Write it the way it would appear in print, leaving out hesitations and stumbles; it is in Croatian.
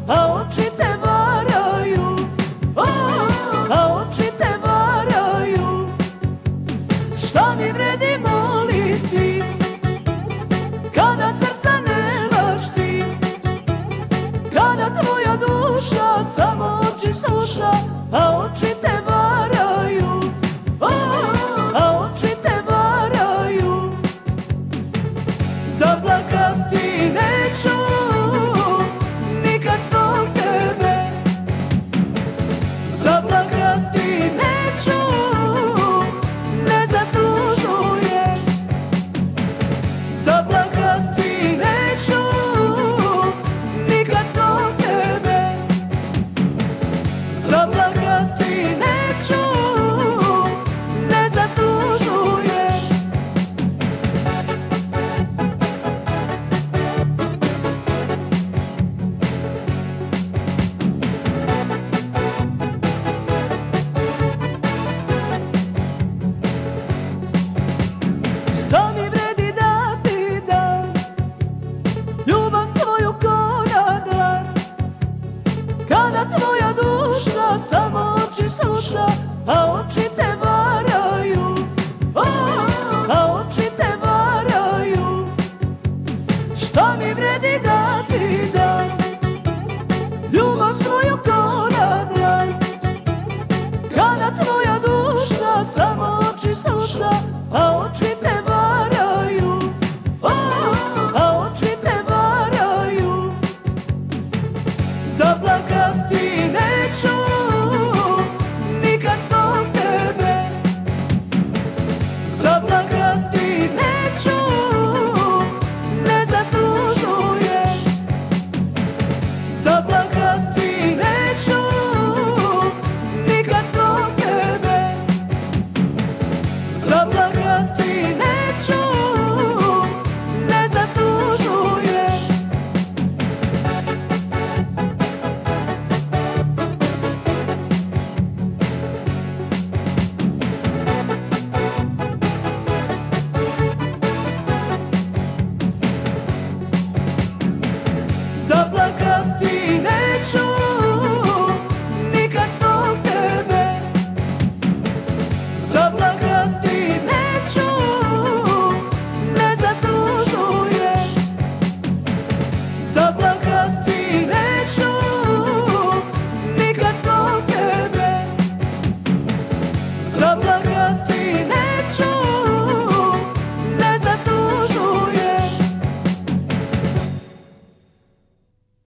a oči te varaju, a oči te varaju. Šta mi vredi moliti kada srca ne lašti, kada tvoja duša samo oči sluša, a oči te varaju, a oči te varaju. Zaplakati neću nikad zbog tebe, zaplakati neću, ne zaslužuješ. Zaplakati neću nikad zbog tebe, zaplakati neću, ne zaslužuješ. Šta mi vredi da ti dam ljubav svoju ko na dan, kada tvoja duša samo oči sluša, a oči te varaju, a oči te varaju. Šta mi vredi da ti dam ljubav svoju ko na dan, kada tvoja duša samo oči sluša, a oči te varaju, a oči te varaju. Zaplakati neću nikad zbog tebe, zaplakati neću, ne zaslužuješ. Zaplakati neću nikad zbog tebe, zaplakati neću, ne zaslužuješ. Zaplakati neću nikad zbog tebe, zaplakati neću, ne zaslužuješ. Zaplakati neću nikad zbog tebe, zaplakati neću.